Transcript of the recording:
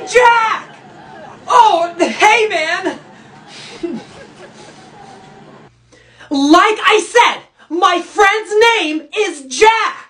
Jack! Oh, hey, man! Like I said, my friend's name is Jack!